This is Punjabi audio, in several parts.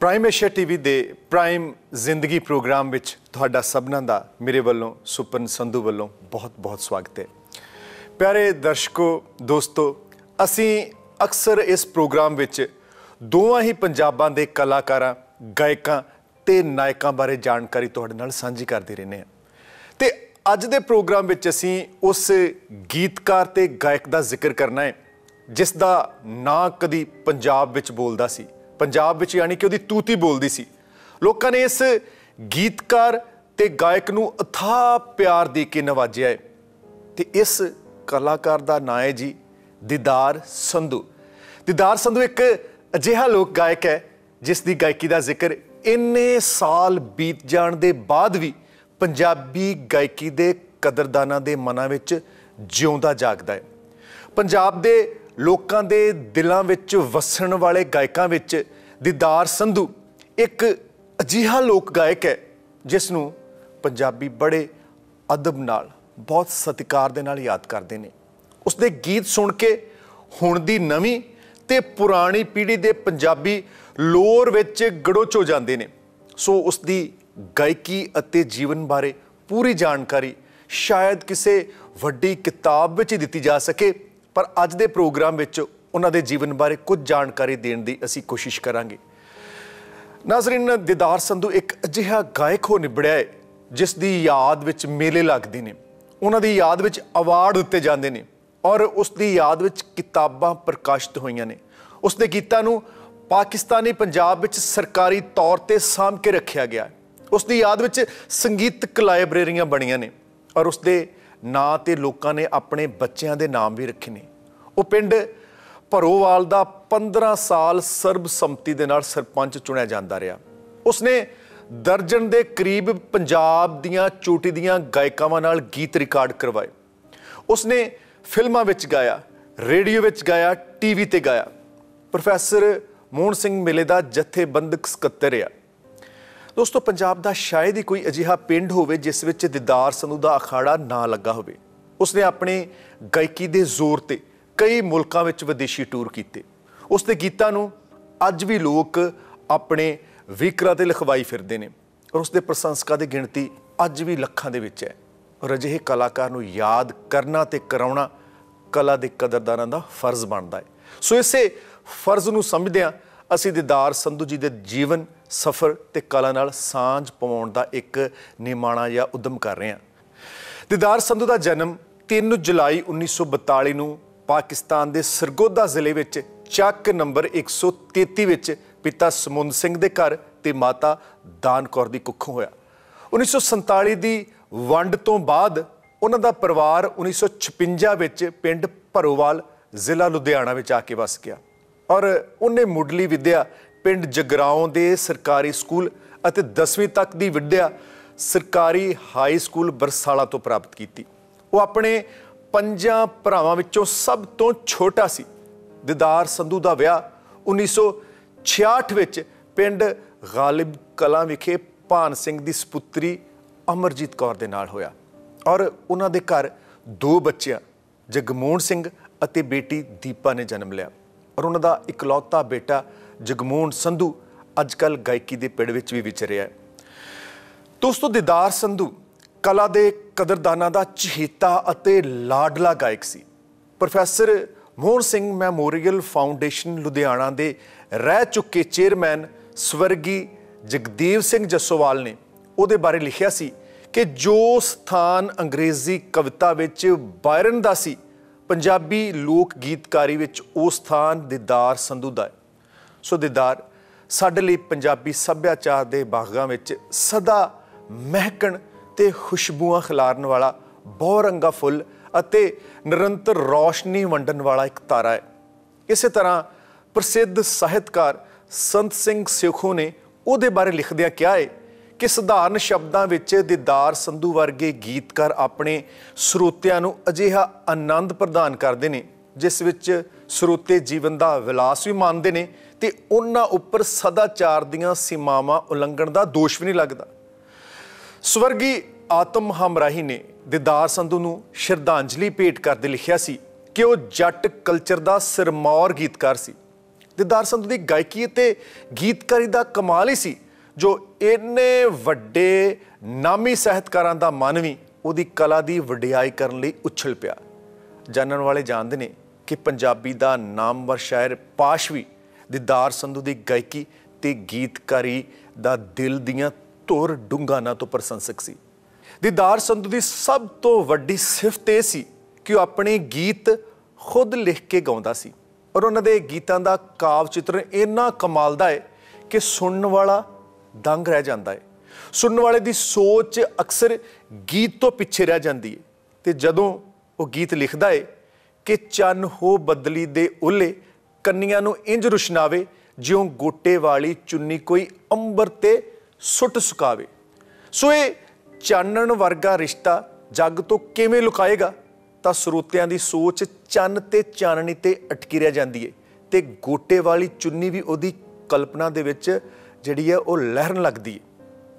ਪ੍ਰਾਈਮ ਏਸ਼ੀਆ ਟੀਵੀ ਦੇ ਪ੍ਰਾਈਮ ਜ਼ਿੰਦਗੀ ਪ੍ਰੋਗਰਾਮ ਵਿੱਚ ਤੁਹਾਡਾ ਸਭਨਾਂ ਦਾ ਮੇਰੇ ਵੱਲੋਂ ਸੁਪਨ ਸੰਧੂ ਵੱਲੋਂ ਬਹੁਤ ਸਵਾਗਤ ਹੈ। ਪਿਆਰੇ ਦਰਸ਼ਕੋ ਦੋਸਤੋ, ਅਸੀਂ ਅਕਸਰ ਇਸ ਪ੍ਰੋਗਰਾਮ ਵਿੱਚ ਦੋਵਾਂ ਹੀ ਪੰਜਾਬਾਂ ਦੇ ਕਲਾਕਾਰਾਂ, ਗਾਇਕਾਂ ਤੇ ਨਾਇਕਾਂ ਬਾਰੇ ਜਾਣਕਾਰੀ ਤੁਹਾਡੇ ਨਾਲ ਸਾਂਝੀ ਕਰਦੇ ਰਹਿੰਦੇ ਹਾਂ। ਤੇ ਅੱਜ ਦੇ ਪ੍ਰੋਗਰਾਮ ਵਿੱਚ ਅਸੀਂ ਉਸ ਗੀਤਕਾਰ ਤੇ ਗਾਇਕ ਦਾ ਜ਼ਿਕਰ ਕਰਨਾ ਹੈ ਜਿਸ ਦਾ ਨਾਂ ਕਦੀ ਪੰਜਾਬ ਵਿੱਚ ਬੋਲਦਾ ਸੀ, ਪੰਜਾਬ ਵਿੱਚ यानी कि ਉਹਦੀ ਤੂਤੀ ਬੋਲਦੀ ਸੀ। ਲੋਕਾਂ ਨੇ ਇਸ ਗੀਤਕਾਰ ਤੇ ਗਾਇਕ ਨੂੰ ਅਥਾਹ ਪਿਆਰ ਦੇ ਕੇ ਨਵਾਜਿਆ ਹੈ ਤੇ ਇਸ ਕਲਾਕਾਰ ਦਾ ਨਾਂ ਹੈ ਜੀ ਦੀਦਾਰ ਸੰਧੂ। ਦੀਦਾਰ ਸੰਧੂ ਇੱਕ ਅਜਿਹਾ ਲੋਕ ਗਾਇਕ ਹੈ ਜਿਸ ਦੀ ਗਾਇਕੀ ਦਾ ਜ਼ਿਕਰ ਇੰਨੇ ਸਾਲ ਬੀਤ ਜਾਣ ਦੇ ਬਾਅਦ ਵੀ ਪੰਜਾਬੀ ਗਾਇਕੀ ਦੇ ਕਦਰਦਾਨਾਂ ਦੇ ਮਨਾਂ ਵਿੱਚ ਜਿਉਂਦਾ ਜਾਗਦਾ ਹੈ। ਪੰਜਾਬ ਦੇ ਲੋਕਾਂ ਦੇ ਦਿਲਾਂ ਵਿੱਚ ਵਸਣ ਵਾਲੇ ਗਾਇਕਾਂ ਵਿੱਚ ਦੀਦਾਰ ਸੰਧੂ ਇੱਕ ਅਜਿਹਾ ਲੋਕ ਗਾਇਕ ਹੈ ਜਿਸ ਨੂੰ ਪੰਜਾਬੀ ਬੜੇ ਅਦਬ ਨਾਲ, ਬਹੁਤ ਸਤਿਕਾਰ ਦੇ ਨਾਲ ਯਾਦ ਕਰਦੇ ਨੇ। ਉਸਦੇ ਗੀਤ ਸੁਣ ਕੇ ਹੁਣ ਦੀ ਨਵੀਂ ਤੇ ਪੁਰਾਣੀ ਪੀੜ੍ਹੀ ਦੇ ਪੰਜਾਬੀ ਲੋਰ ਵਿੱਚ ਗੜੋਚ ਹੋ ਜਾਂਦੇ ਨੇ। ਸੋ ਉਸਦੀ ਗਾਇਕੀ ਅਤੇ ਜੀਵਨ ਬਾਰੇ ਪੂਰੀ ਜਾਣਕਾਰੀ ਸ਼ਾਇਦ ਕਿਸੇ ਵੱਡੀ ਕਿਤਾਬ ਵਿੱਚ ਹੀ ਦਿੱਤੀ ਜਾ ਸਕੇ, ਪਰ ਅੱਜ ਦੇ ਪ੍ਰੋਗਰਾਮ ਵਿੱਚ ਉਹਨਾਂ ਦੇ ਜੀਵਨ ਬਾਰੇ ਕੁਝ ਜਾਣਕਾਰੀ ਦੇਣ ਦੀ ਅਸੀਂ ਕੋਸ਼ਿਸ਼ ਕਰਾਂਗੇ। ਨਾਜ਼ਰੀਨ, ਦੀਦਾਰ ਸੰਧੂ ਇੱਕ ਅਜਿਹਾ ਗਾਇਕ ਹੋ ਨਿਬੜਿਆ ਹੈ ਜਿਸ ਦੀ ਯਾਦ ਵਿੱਚ ਮੇਲੇ ਲੱਗਦੇ ਨੇ, ਉਹਨਾਂ ਦੀ ਯਾਦ ਵਿੱਚ ਅਵਾਰਡ ਦਿੱਤੇ ਜਾਂਦੇ ਨੇ ਔਰ ਉਸ ਦੀ ਯਾਦ ਵਿੱਚ ਕਿਤਾਬਾਂ ਪ੍ਰਕਾਸ਼ਿਤ ਹੋਈਆਂ ਨੇ। ਉਸ ਦੇ ਗੀਤਾਂ ਨੂੰ ਪਾਕਿਸਤਾਨੀ ਪੰਜਾਬ ਵਿੱਚ ਸਰਕਾਰੀ ਤੌਰ 'ਤੇ ਸਾਂਭ ਕੇ ਰੱਖਿਆ ਗਿਆ। ਉਸ ਦੀ ਯਾਦ ਵਿੱਚ ਸੰਗੀਤਕ ਲਾਇਬ੍ਰੇਰੀਆਂ ਬਣੀਆਂ ਨੇ ਔਰ ਉਸ ਦੇ ਨਾਂ 'ਤੇ ਲੋਕਾਂ ਨੇ ਆਪਣੇ ਬੱਚਿਆਂ ਦੇ ਨਾਮ ਵੀ ਰੱਖੇ ਨੇ। ਉਹ ਪਿੰਡ ਭਰੋਵਾਲ ਦਾ 15 ਸਾਲ ਸਰਬਸੰਮਤੀ ਦੇ ਨਾਲ ਸਰਪੰਚ ਚੁਣਿਆ ਜਾਂਦਾ ਰਿਹਾ। ਉਸਨੇ ਦਰਜਨ ਦੇ ਕਰੀਬ ਪੰਜਾਬ ਦੀਆਂ ਚੋਟੀ ਦੀਆਂ ਗਾਇਕਾਵਾਂ ਨਾਲ ਗੀਤ ਰਿਕਾਰਡ ਕਰਵਾਏ। ਉਸਨੇ ਫਿਲਮਾਂ ਵਿੱਚ ਗਾਇਆ, ਰੇਡੀਓ ਵਿੱਚ ਗਾਇਆ, ਟੀਵੀ 'ਤੇ ਗਾਇਆ। ਪ੍ਰੋਫੈਸਰ ਮੋਹਨ ਸਿੰਘ ਮੇਲੇ ਦਾ ਜਥੇਬੰਦਕ ਸਕੱਤਰ ਰਿਹਾ। ਦੋਸਤੋ, ਪੰਜਾਬ ਦਾ ਸ਼ਾਇਦ ਹੀ ਕੋਈ ਅਜਿਹਾ ਪਿੰਡ ਹੋਵੇ ਜਿਸ ਵਿੱਚ ਦੀਦਾਰ ਸੰਧੂ ਦਾ ਅਖਾੜਾ ਨਾ ਲੱਗਾ ਹੋਵੇ। ਉਸਨੇ ਆਪਣੇ ਗਾਇਕੀ ਦੇ ਜ਼ੋਰ 'ਤੇ ਕਈ ਮੁਲਕਾਂ ਵਿੱਚ ਵਿਦੇਸ਼ੀ ਟੂਰ ਕੀਤੇ। ਉਸ ਦੇ ਗੀਤਾਂ ਨੂੰ ਅੱਜ ਵੀ ਲੋਕ ਆਪਣੇ ਵੀਕਰਾਂ 'ਤੇ ਲਿਖਵਾਈ ਫਿਰਦੇ ਨੇ ਔਰ ਉਸ ਦੇ ਪ੍ਰਸ਼ੰਸਕਾਂ ਦੀ ਗਿਣਤੀ ਅੱਜ ਵੀ ਲੱਖਾਂ ਦੇ ਵਿੱਚ ਹੈ। ਔਰ ਅਜਿਹੇ ਕਲਾਕਾਰ ਨੂੰ ਯਾਦ ਕਰਨਾ ਤੇ ਕਰਾਉਣਾ ਕਲਾ ਦੇ ਕਦਰਦਾਨਾਂ ਦਾ ਫਰਜ਼ ਬਣਦਾ ਹੈ। ਸੋ ਇਸੇ ਫਰਜ਼ ਨੂੰ ਸਮਝਦਿਆਂ ਅਸੀਂ ਦੀਦਾਰ ਸੰਧੂ ਜੀ ਦੇ ਜੀਵਨ, ਸਫ਼ਰ ਤੇ ਕਲਾ ਨਾਲ ਸਾਂਝ ਪਾਉਣ ਦਾ ਇੱਕ ਨਿਮਾਣਾ ਜਾਂ ਉਦਮ ਕਰ ਰਹੇ ਹਾਂ। ਦੀਦਾਰ ਸੰਧੂ ਦਾ ਜਨਮ 3 ਜੁਲਾਈ 1942 ਨੂੰ ਪਾਕਿਸਤਾਨ ਦੇ ਸਰਗੋਦਾ ਜ਼ਿਲ੍ਹੇ ਵਿੱਚ ਚੱਕ ਨੰਬਰ 133 ਵਿੱਚ ਪਿਤਾ ਸਮੁੰਦ ਸਿੰਘ ਦੇ ਘਰ ਤੇ ਮਾਤਾ ਦਾਨ ਕੌਰ ਦੀ ਕੁੱਖੋਂ ਹੋਇਆ। 1947 ਦੀ ਵੰਡ ਤੋਂ ਬਾਅਦ ਉਹਨਾਂ ਦਾ ਪਰਿਵਾਰ 1956 ਵਿੱਚ ਪਿੰਡ ਭਰੋਵਾਲ, ਜ਼ਿਲ੍ਹਾ ਲੁਧਿਆਣਾ ਵਿੱਚ ਆ ਕੇ ਵਸ ਗਿਆ ਔਰ ਉਹਨੇ ਮੁੱਢਲੀ ਵਿੱਦਿਆ ਪਿੰਡ ਜਗਰਾਓਂ ਦੇ ਸਰਕਾਰੀ ਸਕੂਲ ਅਤੇ 10ਵੀਂ ਤੱਕ ਦੀ ਵਿੱਦਿਆ ਸਰਕਾਰੀ ਹਾਈ ਸਕੂਲ ਬਰਸਾਲਾ ਤੋਂ ਪ੍ਰਾਪਤ ਕੀਤੀ। ਉਹ ਆਪਣੇ 5 ਭਰਾਵਾਂ ਵਿੱਚੋਂ ਸਭ ਤੋਂ ਛੋਟਾ ਸੀ। ਦੀਦਾਰ ਸੰਧੂ ਦਾ ਵਿਆਹ 1966 ਵਿੱਚ ਪਿੰਡ ਗਾਲਿਬ ਕਲਾਂ ਵਿਖੇ ਭਾਨ ਸਿੰਘ ਦੀ ਸਪੁੱਤਰੀ ਅਮਰਜੀਤ ਕੌਰ ਦੇ ਨਾਲ ਹੋਇਆ ਔਰ ਉਹਨਾਂ ਦੇ ਘਰ 2 ਬੱਚਿਆਂ ਜਗਮੋਹਨ ਸਿੰਘ ਅਤੇ ਬੇਟੀ ਦੀਪਾ ਨੇ ਜਨਮ ਲਿਆ ਔਰ ਉਹਨਾਂ ਦਾ ਇਕਲੌਤਾ ਬੇਟਾ ਜਗਮੋਹਨ ਸੰਧੂ ਅੱਜ ਕੱਲ੍ਹ ਗਾਇਕੀ ਦੇ ਪਿੜ ਵਿੱਚ ਵੀ ਵਿਚਰ ਰਿਹਾ ਹੈ। ਦੋਸਤੋ, ਦੀਦਾਰ ਸੰਧੂ ਕਲਾ ਦੇ ਕਦਰਦਾਨਾਂ ਦਾ ਚਹੇਤਾ ਅਤੇ ਲਾਡਲਾ ਗਾਇਕ ਸੀ। Professor Mohan Singh memorial foundation Ludhiana ਦੇ ਰਹਿ ਚੁੱਕੇ ਚੇਅਰਮੈਨ ਸਵਰਗੀ ਜਗਦੇਵ ਸਿੰਘ ਜੱਸੋਵਾਲ ਨੇ ਉਹਦੇ ਬਾਰੇ ਲਿਖਿਆ ਸੀ ਕਿ ਜੋ ਸਥਾਨ ਅੰਗਰੇਜ਼ੀ ਕਵਿਤਾ ਵਿੱਚ ਬਾਇਰਨ ਦਾ ਸੀ, ਪੰਜਾਬੀ ਲੋਕ ਗੀਤਕਾਰੀ ਵਿੱਚ ਉਹ ਸਥਾਨ ਦੀਦਾਰ ਸੰਧੂ ਦਾ ਹੈ। ਸੋ ਦੀਦਾਰ ਸਾਡੇ ਲਈ ਪੰਜਾਬੀ ਸੱਭਿਆਚਾਰ ਦੇ ਬਾਗਾਂ ਵਿੱਚ ਸਦਾ ਮਹਿਕਣ ਤੇ ਖੁਸ਼ਬੂਆਂ ਖਿਲਾਰਨ ਵਾਲਾ ਬਹੁਰੰਗਾ ਫੁੱਲ ਅਤੇ ਨਿਰੰਤਰ ਰੌਸ਼ਨੀ ਵੰਡਣ ਵਾਲਾ ਇੱਕ ਤਾਰਾ ਹੈ। ਇਸੇ ਤਰ੍ਹਾਂ ਪ੍ਰਸਿੱਧ ਸਾਹਿਤਕਾਰ ਸੰਤ ਸਿੰਘ ਸਿੱਖੋ ਨੇ ਉਹਦੇ ਬਾਰੇ ਲਿਖਦਿਆਂ ਕਿਹਾ ਹੈ ਕਿ ਸਧਾਰਨ ਸ਼ਬਦਾਂ ਵਿੱਚ ਦੀਦਾਰ ਸੰਧੂ ਵਰਗੇ ਗੀਤਕਾਰ ਆਪਣੇ ਸਰੋਤਿਆਂ ਨੂੰ ਅਜਿਹਾ ਆਨੰਦ ਪ੍ਰਦਾਨ ਕਰਦੇ ਨੇ ਜਿਸ ਵਿੱਚ ਸਰੋਤੇ ਜੀਵਨ ਦਾ ਵਿਲਾਸ ਵੀ ਮੰਨਦੇ ਨੇ ਤੇ ਉਹਨਾਂ ਉੱਪਰ ਸਦਾਚਾਰ ਦੀਆਂ ਸੀਮਾਵਾਂ ਉਲੰਘਣ ਦਾ ਦੋਸ਼ ਵੀ ਨਹੀਂ ਲੱਗਦਾ। ਸਵਰਗੀ ਆਤਮ ਹਮਰਾਹੀ ਨੇ ਦੀਦਾਰ ਸੰਧੂ ਨੂੰ ਸ਼ਰਧਾਂਜਲੀ ਭੇਟ ਕਰਦੇ ਲਿਖਿਆ ਸੀ ਕਿ ਉਹ ਜੱਟ ਕਲਚਰ ਦਾ ਸਿਰਮੌਰ ਗੀਤਕਾਰ ਸੀ। दिदार संधू की गायकी ते गीतकारी का कमाल ही सी जो इन्ने वड्डे नामी ਸਾਹਿਤਕਾਰਾਂ ਦਾ मन भी ਉਹਦੀ कला की वडियाई करने लई उछल पिया। जानने वाले जानते हैं कि पंजाबी का नामवर शायर पाश भी दिदार संधू की गायकी ते गीतकारी का दिल दियां धुर डूंघाना तो प्रशंसक सी। दिदार संधू की सब तो वड्डी सिफत यह सी कि वह अपने गीत खुद लिख के गाउंदा सी और उन्होंने गीतों का काव चित्रण इन्ना कमाल दा है कि सुनने वाला दंग रह जाता है। सुनने वाले की सोच अक्सर गीत तो पिछे रह जाती है तो जदों वो गीत लिखता है कि चन हो बदली दे उले कन्नियां नूं इंज रुशनावे ज्यों गोटे वाली चुन्नी कोई अंबर ते सुट सुकावे। सो ये चानण वर्गा रिश्ता जग तो किवें लुकाएगा तो ਸਰੋਤਿਆਂ ਦੀ सोच चन ते चाननी ते अटकी रह जाती है तो गोटे वाली चुन्नी भी ਉਹਦੀ कल्पना ਦੇ ਵਿੱਚ ਜਿਹੜੀ ਹੈ ਉਹ ਲਹਿਰਨ ਲੱਗਦੀ ਹੈ।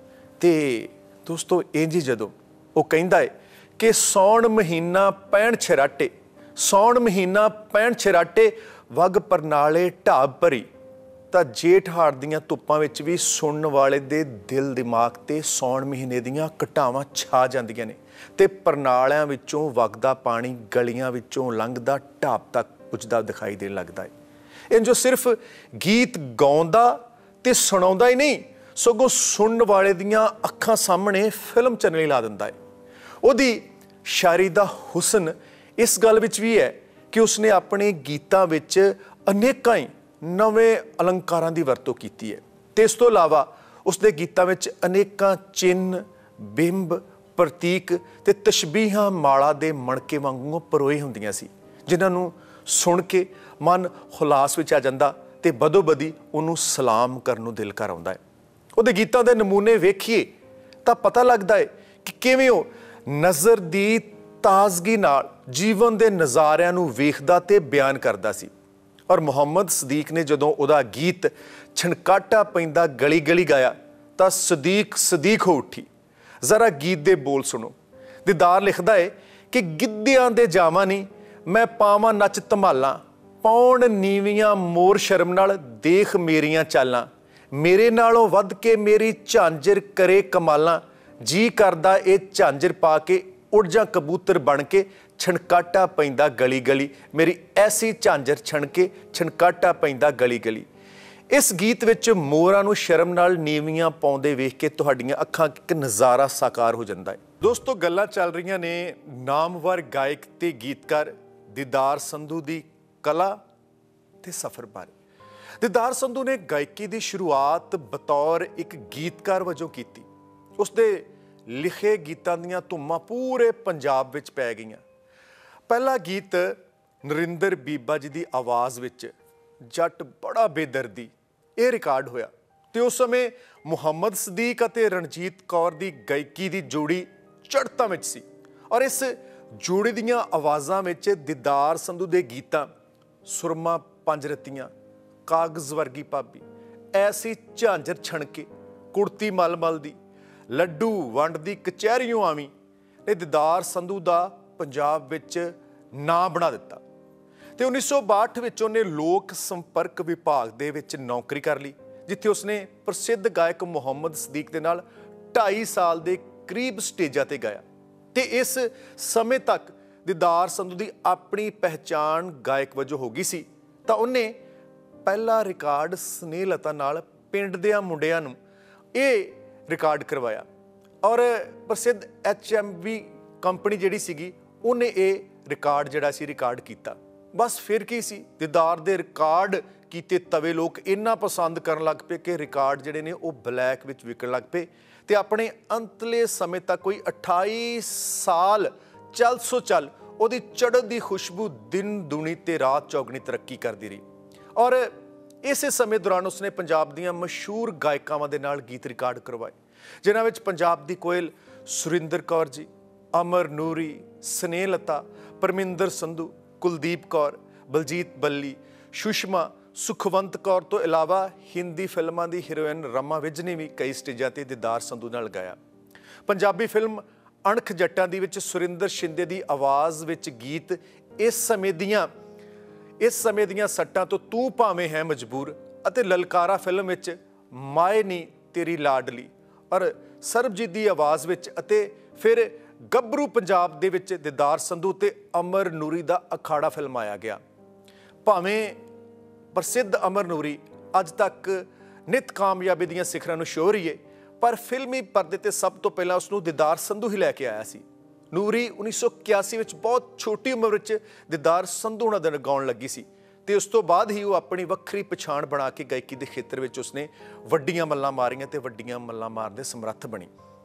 ਤੇ ਦੋਸਤੋ ਇੰਜ ਹੀ ਜਦੋਂ ਉਹ ਕਹਿੰਦਾ ਹੈ ਕਿ ਸੌਣ ਮਹੀਨਾ ਪੈਣ ਛਰਾਟੇ ਸੌਣ ਮਹੀਨਾ ਪੈਣ ਛਰਾਟੇ ਵਗ ਪਰਨਾਲੇ ਢਾਬ ਭਰੀ ਤਾਂ ਜੇਠ ਹਾੜ ਦੀਆਂ ਧੁੱਪਾਂ ਵਿੱਚ ਵੀ ਸੁਣਨ ਵਾਲੇ ਦੇ ਦਿਲ ਦਿਮਾਗ ਤੇ ਸੌਣ ਮਹੀਨੇ ਦੀਆਂ ਘਟਾਵਾਂ ਛਾ ਜਾਂਦੀਆਂ ਨੇ ਤੇ ਪਰਨਾਲਿਆਂ ਵਿੱਚੋਂ ਵਗਦਾ ਪਾਣੀ ਗਲੀਆਂ ਵਿੱਚੋਂ ਲੰਘਦਾ ਢਾਬ ਤੱਕ ਪੁੱਜਦਾ ਦਿਖਾਈ ਦੇਣ ਲੱਗਦਾ ਹੈ। ਇਹ ਜੋ ਸਿਰਫ ਗੀਤ ਗਾਉਂਦਾ ਤੇ ਸੁਣਾਉਂਦਾ ਹੀ ਨਹੀਂ ਸਗੋਂ ਸੁਣਨ ਵਾਲੇ ਦੀਆਂ ਅੱਖਾਂ ਸਾਹਮਣੇ ਫਿਲਮ ਚੱਲਣ ਲਾ ਦਿੰਦਾ ਹੈ। ਉਹਦੀ ਸ਼ਾਇਰੀ ਦਾ ਹੁਸਨ ਇਸ ਗੱਲ ਵਿੱਚ ਵੀ ਹੈ ਕਿ ਉਸਨੇ ਆਪਣੇ ਗੀਤਾਂ ਵਿੱਚ ਅਨੇਕਾਂ ਹੀ ਨਵੇਂ ਅਲੰਕਾਰਾਂ ਦੀ ਵਰਤੋਂ ਕੀਤੀ ਹੈ ਤੇ ਇਸ ਤੋਂ ਇਲਾਵਾ ਉਸਦੇ ਗੀਤਾਂ ਵਿੱਚ ਅਨੇਕਾਂ ਚਿੰਨ੍ਹ ਬਿੰਬ ਪ੍ਰਤੀਕ ਤੇ ਤਸ਼ਬੀਹਾਂ ਮਾਲਾ ਦੇ ਮਣਕੇ ਵਾਂਗੂ ਪਰੋਏ ਹੁੰਦੀਆਂ ਸੀ ਜਿਨ੍ਹਾਂ ਨੂੰ ਸੁਣ ਕੇ ਮਨ ਹੁਲਾਸ ਵਿੱਚ ਆ ਜਾਂਦਾ ਤੇ ਬਦੋ-ਬਦੀ ਉਹਨੂੰ ਸਲਾਮ ਕਰਨ ਨੂੰ ਦਿਲ ਕਰ ਆਉਂਦਾ ਹੈ। ਉਹਦੇ ਗੀਤਾਂ ਦੇ ਨਮੂਨੇ ਵੇਖੀਏ ਤਾਂ ਪਤਾ ਲੱਗਦਾ ਹੈ ਕਿ ਕਿਵੇਂ ਉਹ ਨਜ਼ਰ ਦੀ ਤਾਜ਼ਗੀ ਨਾਲ ਜੀਵਨ ਦੇ ਨਜ਼ਾਰਿਆਂ ਨੂੰ ਵੇਖਦਾ ਤੇ ਬਿਆਨ ਕਰਦਾ ਸੀ। ਔਰ ਮੁਹੰਮਦ ਸਦੀਕ ਨੇ ਜਦੋਂ ਉਹਦਾ ਗੀਤ ਛਣਕਾਟਾ ਪੈਂਦਾ ਗਲੀ ਗਲੀ ਗਾਇਆ ਤਾਂ ਸਦੀਕ ਸਦੀਕ ਹੋ ਉੱਠੀ। ਜ਼ਰਾ ਗੀਤ ਦੇ ਬੋਲ ਸੁਣੋ। ਦਿਦਾਰ ਲਿਖਦਾ ਹੈ ਕਿ ਗਿੱਧਿਆਂ ਦੇ ਜਾਵਾਂ ਨਹੀਂ ਮੈਂ ਪਾਵਾਂ ਨੱਚ ਧਮਾਲਾਂ ਪਾਉਣ ਨੀਵੀਆਂ ਮੋਰ ਸ਼ਰਮ ਨਾਲ ਦੇਖ ਮੇਰੀਆਂ ਚਾਲਾਂ ਮੇਰੇ ਨਾਲੋਂ ਵੱਧ ਕੇ ਮੇਰੀ ਝਾਂਜਰ ਕਰੇ ਕਮਾਲਾਂ ਜੀ ਕਰਦਾ ਇਹ ਝਾਂਜਰ ਪਾ ਕੇ ਉੱਡ ਜਾ ਕਬੂਤਰ ਬਣ ਕੇ ਛਣਕਾਟਾ ਪੈਂਦਾ ਗਲੀ ਗਲੀ ਮੇਰੀ ਐਸੀ ਝਾਂਜਰ ਛਣ ਕੇ ਛਣਕਾਟਾ ਪੈਂਦਾ ਗਲੀ ਗਲੀ। ਇਸ ਗੀਤ ਵਿੱਚ ਮੋਰਾਂ ਨੂੰ ਸ਼ਰਮ ਨਾਲ ਨੀਵੀਆਂ ਪਾਉਂਦੇ ਵੇਖ ਕੇ ਤੁਹਾਡੀਆਂ ਅੱਖਾਂ ਇੱਕ ਨਜ਼ਾਰਾ ਸਾਕਾਰ ਹੋ ਜਾਂਦਾ ਹੈ। ਦੋਸਤੋ ਗੱਲਾਂ ਚੱਲ ਰਹੀਆਂ ਨੇ ਨਾਮਵਰ ਗਾਇਕ ਤੇ ਗੀਤਕਾਰ ਦਿਦਾਰ ਸੰਧੂ ਦੀ ਕਲਾ ਤੇ ਸਫ਼ਰ ਬਾਰੇ। ਦਿਦਾਰ ਸੰਧੂ ਨੇ ਗਾਇਕੀ ਦੀ ਸ਼ੁਰੂਆਤ ਬਤੌਰ ਇੱਕ ਗੀਤਕਾਰ ਵਜੋਂ ਕੀਤੀ। ਉਸਦੇ ਲਿਖੇ ਗੀਤਾਂ ਦੀਆਂ ਧੁੰਮਾਂ ਪੂਰੇ ਪੰਜਾਬ ਵਿੱਚ ਪੈ ਗਈਆਂ। ਪਹਿਲਾ ਗੀਤ ਨਰਿੰਦਰ ਬੀਬਾ ਜੀ ਦੀ ਆਵਾਜ਼ ਵਿੱਚ ਜੱਟ ਬੜਾ ਬੇਦਰਦੀ ਇਹ ਰਿਕਾਰਡ ਹੋਇਆ ਤੇ ਉਸ ਸਮੇਂ ਮੁਹੰਮਦ ਸਦੀਕ ਅਤੇ ਰਣਜੀਤ ਕੌਰ ਦੀ ਗਾਇਕੀ ਦੀ ਜੋੜੀ ਚੜ੍ਹਤਾਂ ਵਿੱਚ ਸੀ ਔਰ ਇਸ ਜੋੜੀ ਦੀਆਂ ਆਵਾਜ਼ਾਂ ਵਿੱਚ ਦਿਦਾਰ ਸੰਧੂ ਦੇ ਗੀਤਾਂ ਸੁਰਮਾ ਪੰਜ ਰਤੀਆਂ ਕਾਗਜ਼ ਵਰਗੀ ਭਾਬੀ ਐਸੀ ਝਾਂਜਰ ਛਣਕੇ ਕੁੜਤੀ ਮਲਮਲ ਦੀ ਲੱਡੂ ਵੰਡ ਦੀ ਕਚਹਿਰੀਓਂ ਆਵੀਂ ਨੇ ਦਿਦਾਰ ਸੰਧੂ ਦਾ ਪੰਜਾਬ ਵਿੱਚ ਨਾਂ ਬਣਾ ਦਿੱਤਾ ਤੇ 1962 ਵਿੱਚ ਉਹਨੇ ਲੋਕ ਸੰਪਰਕ ਵਿਭਾਗ ਦੇ ਵਿੱਚ ਨੌਕਰੀ ਕਰ ਲਈ ਜਿੱਥੇ ਉਸਨੇ ਪ੍ਰਸਿੱਧ ਗਾਇਕ ਮੁਹੰਮਦ ਸਦੀਕ ਦੇ ਨਾਲ 2.5 ਸਾਲ ਦੇ ਕਰੀਬ ਸਟੇਜਾਂ ਤੇ ਗਾਇਆ ਤੇ ਇਸ ਸਮੇਂ ਤੱਕ ਦਿਦਾਰ ਸੰਧੂ ਦੀ ਆਪਣੀ ਪਹਿਚਾਣ ਗਾਇਕ ਵਜੋਂ ਹੋ ਗਈ ਸੀ ਤਾਂ ਉਹਨੇ ਪਹਿਲਾ ਰਿਕਾਰਡ ਸਨੇਹਲਤਾ ਨਾਲ ਪਿੰਡ ਦਿਆਂ ਮੁੰਡਿਆਂ ਨੂੰ ਇਹ ਰਿਕਾਰਡ ਕਰਵਾਇਆ ਔਰ ਪ੍ਰਸਿੱਧ HMV ਕੰਪਨੀ ਜਿਹੜੀ ਸੀਗੀ ਉਹਨੇ ਇਹ ਰਿਕਾਰਡ ਜਿਹੜਾ ਸੀ ਰਿਕਾਰਡ ਕੀਤਾ। ਬਸ ਫਿਰ ਕੀ ਸੀ ਦਿਦਾਰ ਦੇ ਰਿਕਾਰਡ ਕੀਤੇ ਤਵੇ ਲੋਕ ਇੰਨਾ ਪਸੰਦ ਕਰਨ ਲੱਗ ਪਏ ਕਿ ਰਿਕਾਰਡ ਜਿਹੜੇ ਨੇ ਉਹ ਬਲੈਕ ਵਿੱਚ ਵਿਕਣ ਲੱਗ ਪਏ ਤੇ ਆਪਣੇ ਅੰਤਲੇ ਸਮੇਂ ਤੱਕ ਕੋਈ 28 ਸਾਲ ਚੱਲ ਸੋ ਚੱਲ ਉਹਦੀ ਚੜ੍ਹਨ ਦੀ ਖੁਸ਼ਬੂ ਦਿਨ ਦੁਣੀ ਤੇ ਰਾਤ ਚੌਗਣੀ ਤਰੱਕੀ ਕਰਦੀ ਰਹੀ ਔਰ ਇਸੇ ਸਮੇਂ ਦੌਰਾਨ ਉਸਨੇ ਪੰਜਾਬ ਦੀਆਂ ਮਸ਼ਹੂਰ ਗਾਇਕਾਵਾਂ ਦੇ ਨਾਲ ਗੀਤ ਰਿਕਾਰਡ ਕਰਵਾਏ ਜਿਨ੍ਹਾਂ ਵਿੱਚ ਪੰਜਾਬ ਦੀ ਕੋਇਲ ਸੁਰਿੰਦਰ ਕੌਰ ਜੀ ਅਮਰ ਨੂਰੀ ਸਨੇਹਲਤਾ ਪਰਮਿੰਦਰ ਸੰਧੂ ਕੁਲਦੀਪ ਕੌਰ ਬਲਜੀਤ ਬੱਲੀ ਸੁਸ਼ਮਾ ਸੁਖਵੰਤ ਕੌਰ ਤੋਂ ਇਲਾਵਾ ਹਿੰਦੀ ਫਿਲਮਾਂ ਦੀ ਹੀਰੋਇਨ ਰਮਾ ਵਿਜ ਨੇ ਵੀ ਕਈ ਸਟੇਜਾਂ ਤੇ ਦਿਦਾਰ ਸੰਧੂ ਨਾਲ ਗਾਇਆ। ਪੰਜਾਬੀ ਫਿਲਮ ਅਣਖ ਜੱਟਾਂ ਦੀ ਵਿੱਚ ਸੁਰਿੰਦਰ ਸ਼ਿੰਦੇ ਦੀ ਆਵਾਜ਼ ਵਿੱਚ ਗੀਤ ਇਸ ਸਮੇਂ ਦੀਆਂ इस समय दीयां सट्टां तो तू भावें है मजबूर ਅਤੇ ਲਲਕਾਰਾ ਫਿਲਮ ਵਿੱਚ ਮਾਏ ਨੀ ਤੇਰੀ ਲਾਡਲੀ ਔਰ ਸਰਬਜੀਤ ਦੀ ਆਵਾਜ਼ ਵਿੱਚ ਅਤੇ ਫਿਰ ਗੱਭਰੂ ਪੰਜਾਬ ਦੇ ਵਿੱਚ ਦੀਦਾਰ ਸੰਧੂ ਤੇ ਅਮਰ ਨੂਰੀ ਦਾ ਅਖਾੜਾ ਫਿਲਮਾਇਆ ਗਿਆ। ਭਾਵੇਂ ਪ੍ਰਸਿੱਧ ਅਮਰ ਨੂਰੀ ਅੱਜ ਤੱਕ ਨਿਤ ਕਾਮਯਾਬੀ ਦੀਆਂ ਸਿਖਰਾਂ ਨੂੰ ਛੋਹ ਰਹੀ ਹੈ, ਪਰ ਫਿਲਮੀ ਪਰਦੇ ਤੇ ਸਭ ਤੋਂ ਪਹਿਲਾਂ ਉਸ ਨੂੰ ਦੀਦਾਰ ਸੰਧੂ ਹੀ ਲੈ ਕੇ ਆਇਆ ਸੀ। ਨੂਰੀ 1981 ਵਿੱਚ ਬਹੁਤ ਛੋਟੀ ਉਮਰ ਵਿੱਚ ਦੀਦਾਰ ਸੰਧੂ ਨਾਲ ਦਾ ਗਾਉਣ ਲੱਗੀ ਸੀ ਤੇ ਉਸ ਤੋਂ ਬਾਅਦ ਹੀ ਉਹ ਆਪਣੀ ਵੱਖਰੀ ਪਛਾਣ ਬਣਾ ਕੇ ਗਾਇਕੀ ਦੇ ਖੇਤਰ ਵਿੱਚ ਉਸਨੇ ਵੱਡੀਆਂ ਮੱਲਾਂ ਮਾਰੀਆਂ ਤੇ ਵੱਡੀਆਂ ਮੱਲਾਂ ਮਾਰਨ ਦੇ ਸਮਰੱਥ ਬਣੀ।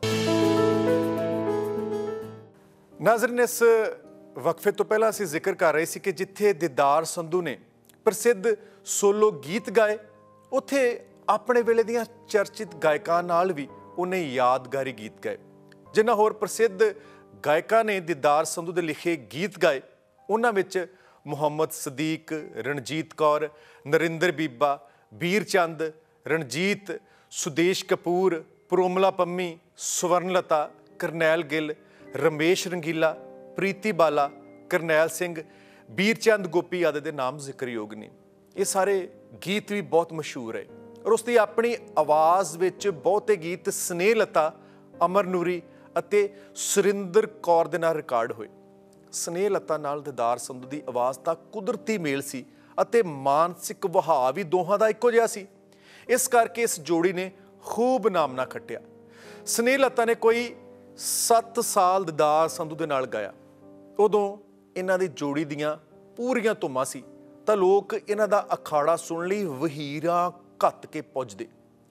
ਨਾਜ਼ਰੀਨ, ਇਸ ਵਕਫੇ ਤੋਂ ਪਹਿਲਾਂ ਅਸੀਂ ਜ਼ਿਕਰ ਕਰ ਰਹੇ ਸੀ ਕਿ ਜਿੱਥੇ ਦੀਦਾਰ ਸੰਧੂ ਨੇ ਪ੍ਰਸਿੱਧ ਸੋਲੋ ਗੀਤ ਗਾਏ, ਉੱਥੇ ਆਪਣੇ ਵੇਲੇ ਦੀਆਂ ਚਰਚਿਤ ਗਾਇਕਾਂ ਨਾਲ ਵੀ ਉਹਨੇ ਯਾਦਗਾਰੀ ਗੀਤ ਗਾਏ। ਜਿਨ੍ਹਾਂ ਹੋਰ ਪ੍ਰਸਿੱਧ ਗਾਇਕਾਂ ਨੇ ਦੀਦਾਰ ਸੰਧੂ ਦੇ ਲਿਖੇ ਗੀਤ ਗਾਏ, ਉਹਨਾਂ ਵਿੱਚ ਮੁਹੰਮਦ ਸਦੀਕ, ਰਣਜੀਤ ਕੌਰ, ਨਰਿੰਦਰ ਬੀਬਾ, ਬੀਰ ਚੰਦ, ਰਣਜੀਤ, ਸੁਦੇਸ਼ ਕਪੂਰ, ਪ੍ਰੋਮਲਾ ਪੰਮੀ, ਸਵਰਨਲਤਾ, ਕਰਨੈਲ ਗਿੱਲ, ਰਮੇਸ਼ ਰੰਗੀਲਾ, ਪ੍ਰੀਤੀ ਬਾਲਾ, ਕਰਨੈਲ ਸਿੰਘ, ਬੀਰ ਚੰਦ ਗੋਪੀ ਆਦਿ ਦੇ ਨਾਮ ਜ਼ਿਕਰਯੋਗ ਨੇ। ਇਹ ਸਾਰੇ ਗੀਤ ਵੀ ਬਹੁਤ ਮਸ਼ਹੂਰ ਹੈ ਔਰ ਉਸਦੀ ਆਪਣੀ ਆਵਾਜ਼ ਵਿੱਚ ਬਹੁਤੇ ਗੀਤ ਸਨੇਹਲਤਾ, ਅਮਰ ਨੂਰੀ ਅਤੇ ਸੁਰਿੰਦਰ ਕੌਰ ਦੇ ਨਾਲ ਰਿਕਾਰਡ ਹੋਏ। ਸਨੇਹਲਤਾ ਨਾਲ ਦੀਦਾਰ ਸੰਧੂ ਦੀ ਆਵਾਜ਼ ਦਾ ਕੁਦਰਤੀ ਮੇਲ ਸੀ ਅਤੇ ਮਾਨਸਿਕ ਵਹਾਅ ਵੀ ਦੋਹਾਂ ਦਾ ਇੱਕੋ ਜਿਹਾ ਸੀ। ਇਸ ਕਰਕੇ ਇਸ ਜੋੜੀ ਨੇ ਖੂਬ ਨਾਮਣਾ ਖੱਟਿਆ। ਸਨੇਹਲਤਾ ਨੇ ਕੋਈ 7 ਸਾਲ ਦੀਦਾਰ ਸੰਧੂ ਦੇ ਨਾਲ ਗਾਇਆ। ਉਦੋਂ ਇਹਨਾਂ ਦੀ ਜੋੜੀ ਦੀਆਂ ਪੂਰੀਆਂ ਧੁੰਮਾਂ ਸੀ ਤਾਂ ਲੋਕ ਇਹਨਾਂ ਦਾ ਅਖਾੜਾ ਸੁਣਨ ਲਈ ਵਹੀਰਾਂ ਘੱਤ ਕੇ ਪੁੱਜਦੇ।